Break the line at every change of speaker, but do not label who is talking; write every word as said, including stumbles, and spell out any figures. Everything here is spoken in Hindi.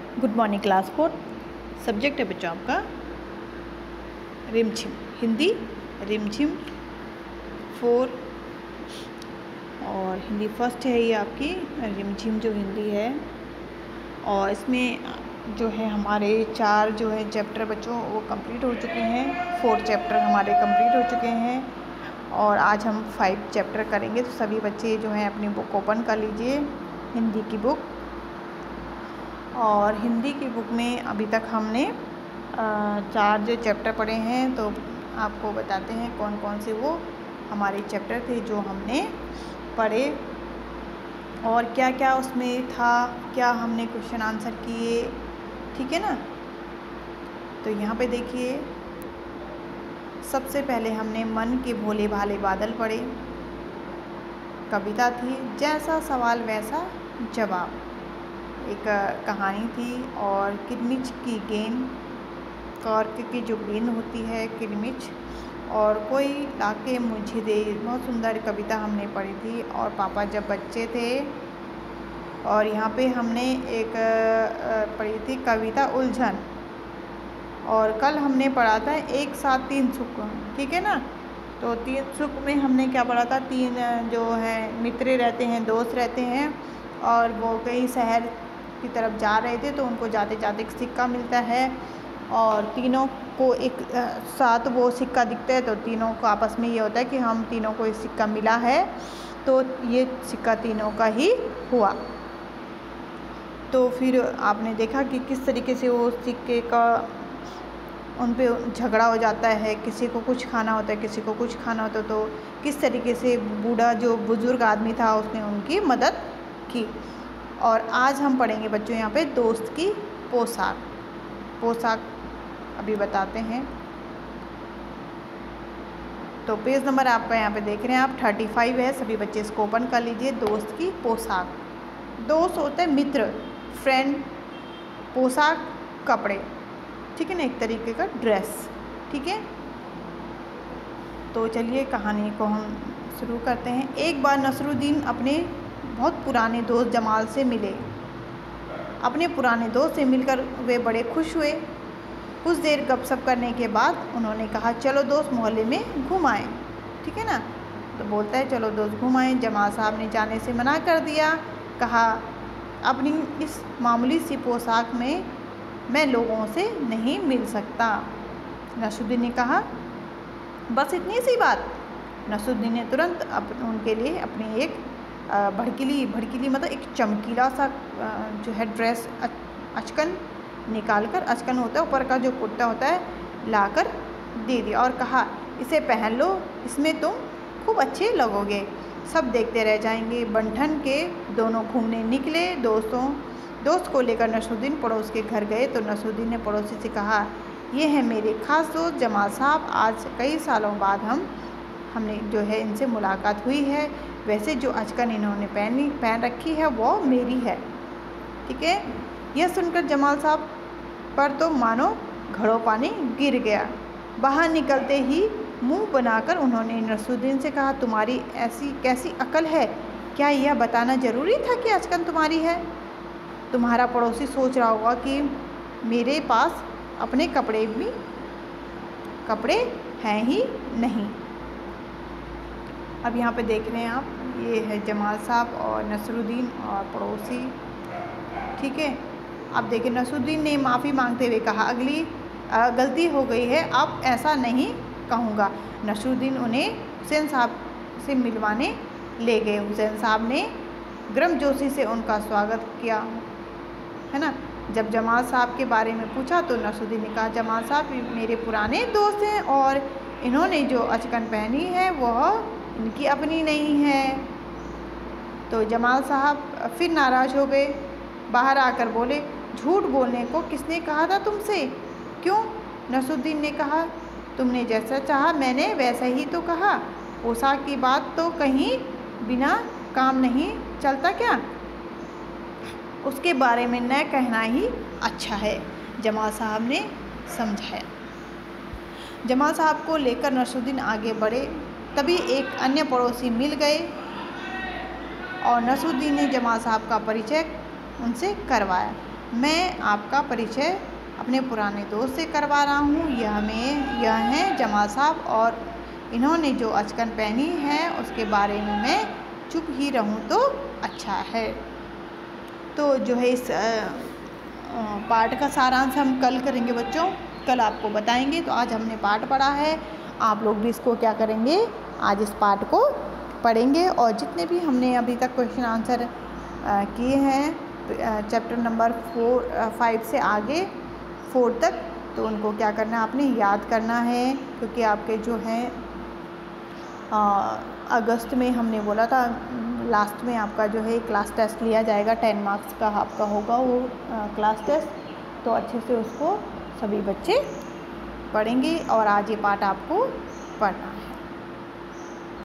Good morning class four. Subject है बच्चों आपका रिमझिम, हिंदी रिमझिम फोर, और हिंदी फर्स्ट है ये आपकी रिमझिम जो हिंदी है। और इसमें जो है हमारे चार जो है चैप्टर बच्चों वो कंप्लीट हो चुके हैं, फोर चैप्टर हमारे कंप्लीट हो चुके हैं और आज हम फाइव चैप्टर करेंगे। तो सभी बच्चे जो हैं अपनी बुक ओपन कर लीजिए, हिंदी की बुक। और हिंदी की बुक में अभी तक हमने चार जो चैप्टर पढ़े हैं, तो आपको बताते हैं कौन कौन से वो हमारे चैप्टर थे जो हमने पढ़े और क्या क्या उसमें था, क्या हमने क्वेश्चन आंसर किए, ठीक है ना। तो यहाँ पे देखिए, सबसे पहले हमने मन के भोले भाले बादल पढ़े। कविता थी जैसा सवाल वैसा जवाब, एक कहानी थी। और किरमिच की गेंद, कॉर्क की जो गेंद होती है किरमिच, और कोई लाके मुझे दे, बहुत सुंदर कविता हमने पढ़ी थी। और पापा जब बच्चे थे, और यहाँ पे हमने एक पढ़ी थी कविता उलझन। और कल हमने पढ़ा था एक साथ तीन सुख, ठीक है ना। तो तीन सुख में हमने क्या पढ़ा था, तीन जो है मित्र रहते हैं, दोस्त रहते हैं, और वो कई शहर की तरफ जा रहे थे, तो उनको जाते जाते एक सिक्का मिलता है और तीनों को एक साथ वो सिक्का दिखता है। तो तीनों को आपस में ये होता है कि हम तीनों को ये सिक्का मिला है, तो ये सिक्का तीनों का ही हुआ। तो फिर आपने देखा कि किस तरीके से वो सिक्के का उन पे झगड़ा हो जाता है, किसी को कुछ खाना होता है, किसी को कुछ खाना होता है, तो किस तरीके से बूढ़ा जो बुज़ुर्ग आदमी था उसने उनकी मदद की। और आज हम पढ़ेंगे बच्चों यहाँ पे दोस्त की पोशाक। पोशाक अभी बताते हैं। तो पेज नंबर आपका यहाँ पे देख रहे हैं आप थर्टी फाइव है, सभी बच्चे इसको ओपन कर लीजिए। दोस्त की पोशाक, दोस्त होते हैं मित्र, फ्रेंड, पोशाक कपड़े, ठीक है ना, एक तरीके का ड्रेस, ठीक है। तो चलिए कहानी को हम शुरू करते हैं। एक बार नसरुद्दीन अपने बहुत पुराने दोस्त जमाल से मिले। अपने पुराने दोस्त से मिलकर वे बड़े खुश हुए। कुछ देर गपशप करने के बाद उन्होंने कहा, चलो दोस्त मोहल्ले में घूम आएँ, ठीक है ना। तो बोलता है चलो दोस्त घूम आएँ। जमाल साहब ने जाने से मना कर दिया। कहा, अपनी इस मामूली सी पोशाक में मैं लोगों से नहीं मिल सकता। नसरुद्दीन ने कहा, बस इतनी सी बात। नसरुद्दीन ने तुरंत अप उनके लिए अपनी एक भड़कीली भड़कीली मतलब एक चमकीला सा जो है ड्रेस अचकन निकाल कर, अचकन होता है ऊपर का जो कुर्ता होता है, लाकर दे दिया और कहा, इसे पहन लो, इसमें तुम खूब अच्छे लगोगे, सब देखते रह जाएंगे। बंठन के दोनों घूमने निकले। दोस्तों दोस्त को लेकर नसरुद्दीन पड़ोस के घर गए। तो नसरुद्दीन ने पड़ोसी से कहा, ये है मेरे खास दोस्त जमाल साहब, आज कई सालों बाद हम हमने जो है इनसे मुलाकात हुई है। वैसे जो अचकन इन्होंने पहनी पहन रखी है वो मेरी है, ठीक है। यह सुनकर जमाल साहब पर तो मानो घड़ों पानी गिर गया। बाहर निकलते ही मुंह बनाकर उन्होंने नसरुद्दीन से कहा, तुम्हारी ऐसी कैसी अकल है, क्या यह बताना ज़रूरी था कि अचकन तुम्हारी है। तुम्हारा पड़ोसी सोच रहा होगा कि मेरे पास अपने कपड़े भी कपड़े हैं ही नहीं। अब यहाँ पे देख रहे हैं आप, ये है जमाल साहब और नसरुद्दीन और पड़ोसी, ठीक है। अब देखिए, नसरुद्दीन ने माफ़ी मांगते हुए कहा, अगली आ, गलती हो गई है, अब ऐसा नहीं कहूँगा। नसरुद्दीन उन्हें हुसैन साहब से मिलवाने ले गए। हुसैन साहब ने गर्मजोशी से उनका स्वागत किया, है ना। जब जमाल साहब के बारे में पूछा तो नसरुद्दीन ने कहा, जमाल साहब मेरे पुराने दोस्त हैं और इन्होंने जो अचकन पहनी है वह इनकी अपनी नहीं है। तो जमाल साहब फिर नाराज़ हो गए, बाहर आकर बोले, झूठ बोलने को किसने कहा था तुमसे, क्यों। नसरुद्दीन ने कहा, तुमने जैसा चाहा मैंने वैसा ही तो कहा। पोशाक की बात तो कहीं बिना काम नहीं चलता क्या, उसके बारे में न कहना ही अच्छा है, जमाल साहब ने समझाया। जमाल साहब को लेकर नसरुद्दीन आगे बढ़े। तभी एक अन्य पड़ोसी मिल गए और नसरुद्दीन ने जमाल साहब का परिचय उनसे करवाया। मैं आपका परिचय अपने पुराने दोस्त से करवा रहा हूँ। यह में यह हैं जमाल साहब और इन्होंने जो अचकन पहनी है उसके बारे में मैं चुप ही रहूँ तो अच्छा है। तो जो है इस पाठ का सारांश हम कल करेंगे बच्चों, कल आपको बताएंगे। तो आज हमने पाठ पढ़ा है, आप लोग भी इसको क्या करेंगे, आज इस पाठ को पढ़ेंगे। और जितने भी हमने अभी तक क्वेश्चन आंसर किए हैं चैप्टर नंबर फोर फाइव से आगे फोर तक, तो उनको क्या करना है, आपने याद करना है। क्योंकि आपके जो हैं अगस्त में हमने बोला था लास्ट में आपका जो है क्लास टेस्ट लिया जाएगा, टेन मार्क्स का आपका होगा वो क्लास टेस्ट। तो अच्छे से उसको सभी बच्चे पढ़ेंगे और आज ये पाठ आपको पढ़ना